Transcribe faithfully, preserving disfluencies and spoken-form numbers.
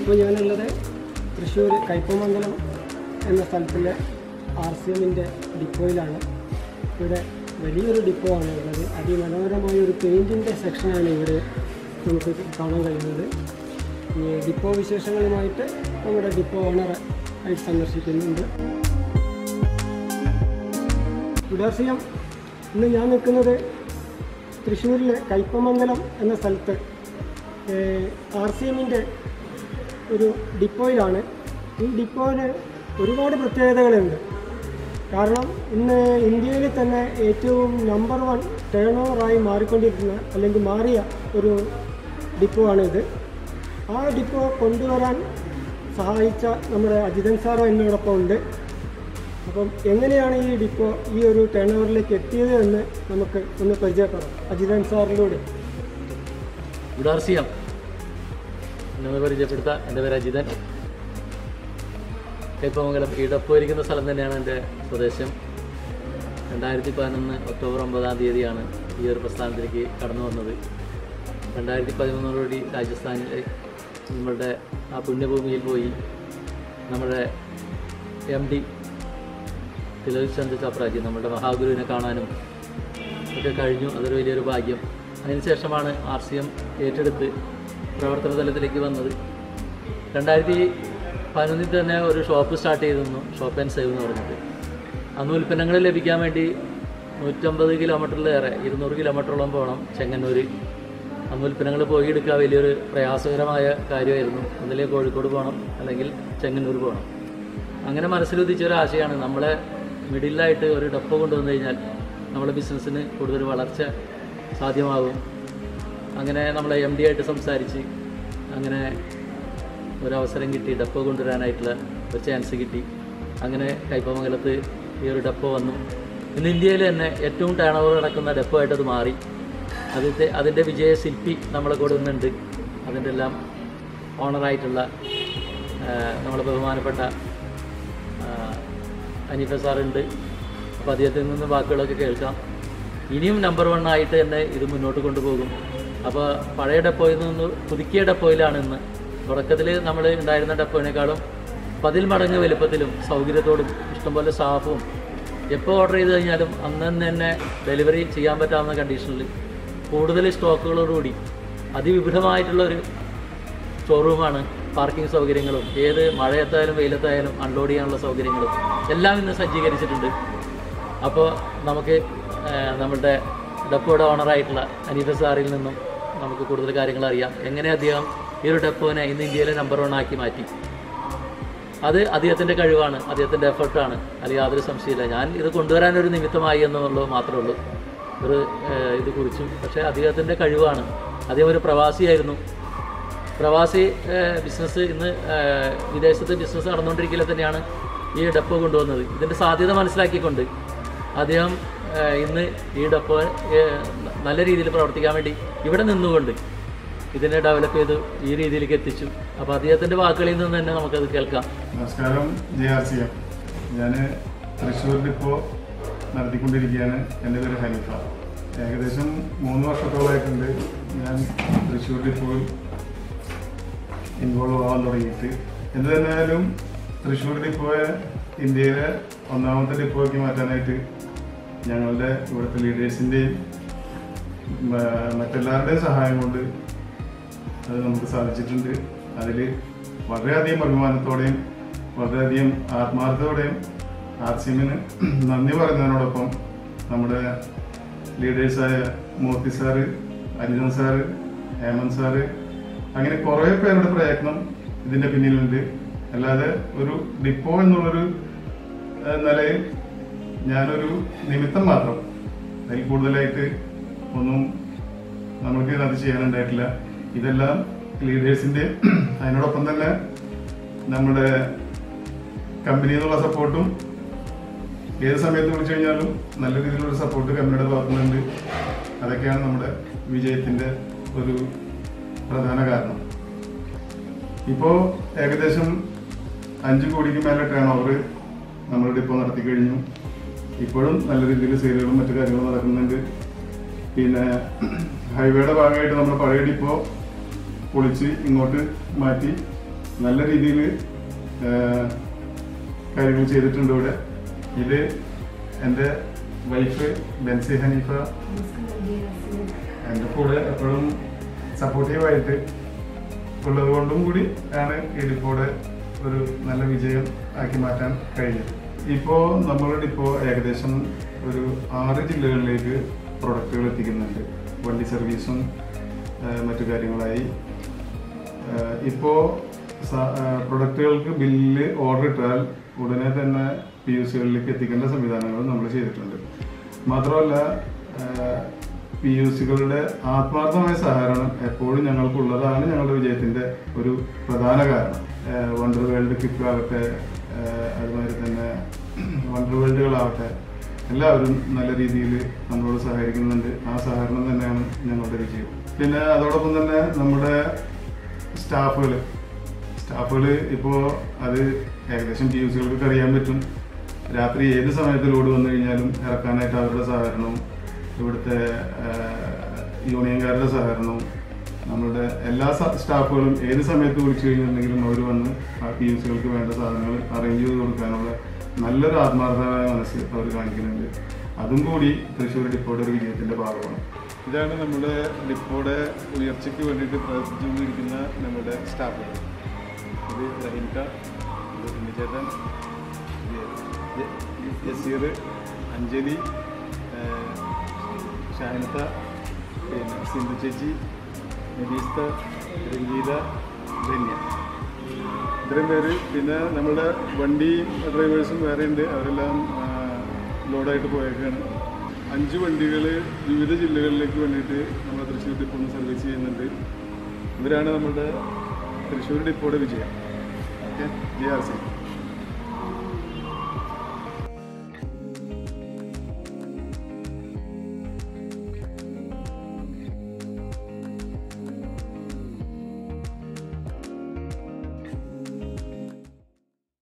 ഇപ്പോൾ ഞാനുള്ളത് തൃശ്ശൂർ കയ്പമംഗലം എന്ന സ്ഥലത്തിലെ ആർ സി എമ്മിൻ്റെ ഡിപ്പോയിലാണ്. ഇവിടെ വലിയൊരു ഡിപ്പോ ആണ് ഉള്ളത്. അതിമനോഹരമായ ഒരു പെയിൻറ്റിൻ്റെ സെക്ഷനാണ് ഇവിടെ നമുക്ക് കാണാൻ കഴിയുന്നത്. ഈ ഡിപ്പോ വിശേഷങ്ങളുമായിട്ട് നമ്മുടെ ഡിപ്പോ ഓണർ ആയിട്ട് സന്ദർശിക്കുന്നുണ്ട്. ഉദാർസിയം ഇന്ന് ഞാൻ നിൽക്കുന്നത് തൃശ്ശൂരിലെ കയ്പമംഗലം എന്ന സ്ഥലത്ത് ആർ സി എമ്മിൻ്റെ ഒരു ഡിപ്പോയിലാണ്. ഈ ഡിപ്പോയിന് ഒരുപാട് പ്രത്യേകതകളുണ്ട്. കാരണം ഇന്ന് ഇന്ത്യയിൽ തന്നെ ഏറ്റവും നമ്പർ വൺ ടേൺ ഓവറായി മാറിക്കൊണ്ടിരിക്കുന്ന അല്ലെങ്കിൽ മാറിയ ഒരു ഡിപ്പോ ആണിത്. ആ ഡിപ്പോ കൊണ്ടുവരാൻ സഹായിച്ച നമ്മുടെ അജിതൻ സാറ് എന്നോടൊപ്പം ഉണ്ട്. അപ്പം എങ്ങനെയാണ് ഈ ഡിപ്പോ ഈ ഒരു ടേൺ ഓവറിലേക്ക് എത്തിയത് എന്ന് നമുക്ക് ഒന്ന് പരിചയപ്പെടാം അജിതൻ സാറിലൂടെ. ഉദാർസിയം എന്നത് പരിചയപ്പെടുത്താം. എൻ്റെ പേര് അജിതൻ. കയ്പമംഗലം ഈ ഡപ്പോ ഇരിക്കുന്ന സ്ഥലം തന്നെയാണ് എൻ്റെ സ്വദേശം. രണ്ടായിരത്തി പതിനൊന്ന് ഒക്ടോബർ ഒമ്പതാം തീയതിയാണ് ഈ ഒരു പ്രസ്ഥാനത്തിലേക്ക് കടന്നു വന്നത്. രണ്ടായിരത്തി പതിമൂന്നോടുകൂടി രാജസ്ഥാനിലെ നമ്മളുടെ ആ പുണ്യഭൂമിയിൽ പോയി നമ്മുടെ എം ഡി തിലക് ചന്ദ് ചാപ്രാജി നമ്മുടെ മഹാഗുരുവിനെ കാണാനും ഒക്കെ കഴിഞ്ഞു. അതൊരു വലിയൊരു ഭാഗ്യം. അതിനുശേഷമാണ് ആർ സി എം ഏറ്റെടുത്ത് പ്രവർത്തന തലത്തിലേക്ക് വന്നത്. രണ്ടായിരത്തി പതിനൊന്നിൽ തന്നെ ഒരു ഷോപ്പ് സ്റ്റാർട്ട് ചെയ്തിരുന്നു, ഷോപ്പ് ആൻഡ് സേവ് എന്ന് പറഞ്ഞിട്ട്. അന്ന് ഉൽപ്പന്നങ്ങൾ ലഭിക്കാൻ വേണ്ടി നൂറ്റമ്പത് കിലോമീറ്ററിലേറെ ഇരുന്നൂറ് കിലോമീറ്ററോളം പോകണം ചെങ്ങന്നൂർ. അന്ന് ഉൽപ്പന്നങ്ങൾ പോയി എടുക്കുക വലിയൊരു പ്രയാസകരമായ കാര്യമായിരുന്നു. ഒന്നിലേക്ക് കോഴിക്കോട് പോകണം, അല്ലെങ്കിൽ ചെങ്ങന്നൂർ പോകണം. അങ്ങനെ മനസ്സിലുദിച്ച ഒരു ആശയമാണ്, നമ്മളെ മിഡിലായിട്ട് ഒരു ഡപ്പോ കൊണ്ടുവന്നു കഴിഞ്ഞാൽ നമ്മുടെ ബിസിനസ്സിന് കൂടുതൽ വളർച്ച സാധ്യമാകും. അങ്ങനെ നമ്മളെ എം ഡി ആയിട്ട് സംസാരിച്ച് അങ്ങനെ ഒരവസരം കിട്ടി, ഡപ്പോ കൊണ്ടുവരാനായിട്ടുള്ള ഒരു ചാൻസ് കിട്ടി. അങ്ങനെ കയ്പമംഗലത്ത് ഈ ഒരു ഡപ്പോ വന്നു. ഇന്ന് ഇന്ത്യയിൽ തന്നെ ഏറ്റവും ടേൺ ഓവർ നടക്കുന്ന ഡപ്പോ ആയിട്ടത് മാറി. അതിൻ്റെ അതിൻ്റെ വിജയശില്പി നമ്മളെ കൂടെ ഇന്നുണ്ട്. അതിൻ്റെ എല്ലാം ഓണറായിട്ടുള്ള നമ്മളെ ബഹുമാനപ്പെട്ട അനീഫ സാറുണ്ട്. അപ്പോൾ അദ്ദേഹത്തിൽ നിന്ന് വാക്കുകളൊക്കെ കേൾക്കാം. ഇനിയും നമ്പർ വൺ ആയിട്ട് തന്നെ ഇത് മുന്നോട്ട് കൊണ്ടുപോകും. അപ്പോൾ പഴയ ഡപ്പോയിൽ നിന്ന് പുതുക്കിയ ഡപ്പോയിലാണ് ഇന്ന്. തുടക്കത്തിൽ നമ്മൾ ഉണ്ടായിരുന്ന ഡപ്പോയിനേക്കാളും പതിൽ മടങ്ങ് വലുപ്പത്തിലും സൗകര്യത്തോടും ഇഷ്ടംപോലെ സ്റ്റാഫും എപ്പോൾ ഓർഡർ ചെയ്ത് കഴിഞ്ഞാലും അന്ന് തന്നെ ഡെലിവറി ചെയ്യാൻ പറ്റാവുന്ന കണ്ടീഷനിൽ കൂടുതൽ സ്റ്റോക്കുകളോടുകൂടി അതിവിപുലമായിട്ടുള്ളൊരു ഷോറൂമാണ്. പാർക്കിംഗ് സൗകര്യങ്ങളും ഏത് മഴയത്തായാലും വെയിലത്തായാലും അൺലോഡ് ചെയ്യാനുള്ള സൗകര്യങ്ങളും എല്ലാം ഇന്ന് സജ്ജീകരിച്ചിട്ടുണ്ട്. അപ്പോൾ നമുക്ക് നമ്മളുടെ ഡപ്പോയുടെ ഓണറായിട്ടുള്ള അനീഫ സാറിൽ നിന്നും നമുക്ക് കൂടുതൽ കാര്യങ്ങൾ അറിയാം. എങ്ങനെ അദ്ദേഹം ഈ ഒരു ഡപ്പോനെ ഇന്ന് ഇന്ത്യയിലെ നമ്പർ വൺ ആക്കി മാറ്റി. അത് അദ്ദേഹത്തിൻ്റെ കഴിവാണ്, അദ്ദേഹത്തിൻ്റെ എഫർട്ടാണ്, അതിൽ യാതൊരു സംശയമില്ല. ഞാൻ ഇത് കൊണ്ടുവരാനൊരു നിമിത്തമായി എന്നുള്ളത് മാത്രമേ ഉള്ളൂ, ഒരു ഇത് കുറിച്ചും. പക്ഷേ അദ്ദേഹത്തിൻ്റെ കഴിവാണ്. അദ്ദേഹം ഒരു പ്രവാസിയായിരുന്നു. പ്രവാസി ബിസിനസ് ഇന്ന് വിദേശത്ത് ബിസിനസ് നടന്നുകൊണ്ടിരിക്കലെ തന്നെയാണ് ഈ ഡപ്പോ കൊണ്ടുവന്നത്. ഇതിൻ്റെ സാധ്യത മനസ്സിലാക്കിക്കൊണ്ട് അദ്ദേഹം ഇന്ന് ഈ ഡപ്പോ നല്ല രീതിയിൽ പ്രവർത്തിക്കാൻ വേണ്ടി ഇവിടെ നിന്നുകൊണ്ട് ഇതിനെ ഡെവലപ്പ് ചെയ്ത് ഈ രീതിയിലേക്ക് എത്തിച്ചു. അപ്പോൾ അദ്ദേഹത്തിൻ്റെ വാക്കുകളിൽ നിന്ന് തന്നെ നമുക്കത് കേൾക്കാം. നമസ്കാരം, ജെ ആർ സി എം. ഞാൻ തൃശ്ശൂർ ഡിപ്പോ നടത്തിക്കൊണ്ടിരിക്കുകയാണ്. എൻ്റെ പേര് ഹനീഫ. ഏകദേശം മൂന്ന് വർഷത്തോളമായിട്ടുണ്ട് ഞാൻ തൃശ്ശൂർ ഡിപ്പോയിൽ ഇൻവോൾവ് ആവാൻ തുടങ്ങിയിട്ട്. എന്ത് തന്നെയായാലും തൃശ്ശൂർ ഡിപ്പോയെ ഇന്ത്യയിലെ ഒന്നാമത്തെ ഡിപ്പോയ്ക്ക് മാറ്റാനായിട്ട് ഞങ്ങളുടെ ഇവിടുത്തെ ലീഡേഴ്സിൻ്റെയും മറ്റെല്ലാവരുടെയും സഹായം കൊണ്ട് അത് നമുക്ക് സാധിച്ചിട്ടുണ്ട്. അതിൽ വളരെയധികം അഭിമാനത്തോടെയും വളരെയധികം ആത്മാർത്ഥതയോടെയും ആർ സി എമ്മിന് നന്ദി പറയുന്നതിനോടൊപ്പം നമ്മുടെ ലീഡേഴ്സായ Murthy sir, Arijan sir, Hemant sir, അങ്ങനെ കുറേ പേരുടെ പ്രയത്നം ഇതിൻ്റെ പിന്നിലുണ്ട്. അല്ലാതെ ഒരു ഡിപ്പോ എന്നുള്ളൊരു നിലയിൽ ഞാനൊരു നിമിത്തം മാത്രം, അതിൽ കൂടുതലായിട്ട് ഒന്നും നമുക്ക് അത് ചെയ്യാനുണ്ടായിട്ടില്ല. ഇതെല്ലാം ലീഡേഴ്സിൻ്റെ, അതിനോടൊപ്പം തന്നെ നമ്മുടെ കമ്പനിയിൽ നിന്നുള്ള സപ്പോർട്ടും, ഏത് സമയത്ത് വിളിച്ചു കഴിഞ്ഞാലും നല്ല രീതിയിലുള്ള സപ്പോർട്ട് കമ്പനിയുടെ ഭാഗത്തുനിന്നുണ്ട്. അതൊക്കെയാണ് നമ്മുടെ വിജയത്തിൻ്റെ ഒരു പ്രധാന കാരണം. ഇപ്പോൾ ഏകദേശം അഞ്ച് കോടിക്ക് മേലെ ടേൺ ഓവർ നമ്മളുടെ ഇപ്പോൾ നടത്തി കഴിഞ്ഞു. ഇപ്പോഴും നല്ല രീതിയിൽ സെയിലുകളും മറ്റു കാര്യങ്ങളും നടക്കുന്നുണ്ട്. പിന്നെ ഹൈവേയുടെ ഭാഗമായിട്ട് നമ്മുടെ പഴയ ഡിപ്പോ പൊളിച്ച് ഇങ്ങോട്ട് മാറ്റി നല്ല രീതിയിൽ കാര്യങ്ങൾ ചെയ്തിട്ടുണ്ട് ഇവിടെ. ഇത് എൻ്റെ വൈഫ് ബെൻസി ഹനീഫ എൻ്റെ കൂടെ എപ്പോഴും സപ്പോർട്ടീവായിട്ട് ഉള്ളത് കൊണ്ടും കൂടി ആണ് ഈ ഡിപ്പോയുടെ ഒരു നല്ല വിജയം ആക്കി മാറ്റാൻ കഴിഞ്ഞത്. ഇപ്പോൾ നമ്മളുടെ ഡിപ്പോ ഏകദേശം ഒരു ആറ് ജില്ലകളിലേക്ക് പ്രൊഡക്റ്റുകൾ എത്തിക്കുന്നുണ്ട്. വണ്ടി സർവീസും മറ്റു കാര്യങ്ങളായി ഇപ്പോൾ പ്രൊഡക്റ്റുകൾക്ക് ബില്ല് ഓർഡർ ഇട്ടാൽ ഉടനെ തന്നെ പി യു സികളിലേക്ക് എത്തിക്കേണ്ട സംവിധാനങ്ങളും നമ്മൾ ചെയ്തിട്ടുണ്ട്. മാത്രമല്ല പി യു സികളുടെ ആത്മാർത്ഥമായ സഹകരണം എപ്പോഴും ഞങ്ങൾക്കുള്ളതാണ് ഞങ്ങളുടെ വിജയത്തിൻ്റെ ഒരു പ്രധാന കാരണം. വണ്ടർ വേൾഡ് കിക്ക് ആകട്ടെ, അതുമാതിരി തന്നെ വണ്ടർ വേൾഡുകളാവട്ടെ, എല്ലാവരും നല്ല രീതിയിൽ നമ്മളോട് സഹകരിക്കുന്നുണ്ട്. ആ സഹകരണം തന്നെയാണ് ഞങ്ങളുടെ വിജയം. പിന്നെ അതോടൊപ്പം തന്നെ നമ്മുടെ സ്റ്റാഫുകൾ സ്റ്റാഫുകൾ ഇപ്പോൾ അത് ഏകദേശം പി യു സികൾക്ക് അറിയാൻ പറ്റും. രാത്രി ഏത് സമയത്ത് ലോഡ് വന്നു കഴിഞ്ഞാലും ഇറക്കാനായിട്ട് അവരുടെ സഹകരണവും ഇവിടുത്തെ യൂണിയൻകാരുടെ സഹകരണവും നമ്മളുടെ എല്ലാ സ്റ്റാഫുകളും ഏത് സമയത്ത് വിളിച്ചു കഴിഞ്ഞിട്ടുണ്ടെങ്കിലും അവർ വന്ന് ആ പി യു സികൾക്ക് വേണ്ട സാധനങ്ങൾ അറേഞ്ച് ചെയ്ത് കൊടുക്കാനുള്ള നല്ലൊരു ആത്മാർത്ഥമായ മനസ്സ് അവർ കാണിക്കുന്നുണ്ട്. അതും കൂടി തൃശ്ശൂർ ഡിപ്പോയുടെ ഒരു വിജയത്തിൻ്റെ ഭാഗമാണ്. ഇതാണ് നമ്മുടെ ഡിപ്പോയുടെ ഉയർച്ചയ്ക്ക് വേണ്ടിയിട്ട് പ്രവർത്തിച്ചുകൊണ്ടിരിക്കുന്ന നമ്മുടെ സ്റ്റാഫുകൾ. ഇത് റഹീംക, ഇത് ഉണ്ണിച്ചേട്ടൻ, യസീർ, അഞ്ജലി, ഷാഹിനത്ത, പിന്നെ സിന്ധു ചേച്ചി, നബീസ്ത, രംഗീത, ധന്യ, ഇത്രയും പേര്. പിന്നെ നമ്മുടെ വണ്ടി ഡ്രൈവേഴ്സും വേറെ ഉണ്ട്. അവരെല്ലാം ലോഡായിട്ട് പോയേക്കാണ്. അഞ്ച് വണ്ടികൾ വിവിധ ജില്ലകളിലേക്ക് വേണ്ടിയിട്ട് നമ്മുടെ തൃശ്ശൂർ ഡിപ്പോന്ന് സർവീസ് ചെയ്യുന്നുണ്ട്. ഇവരാണ് നമ്മുടെ തൃശ്ശൂർ ഡിപ്പോയുടെ വിജയം. Okay, J R C.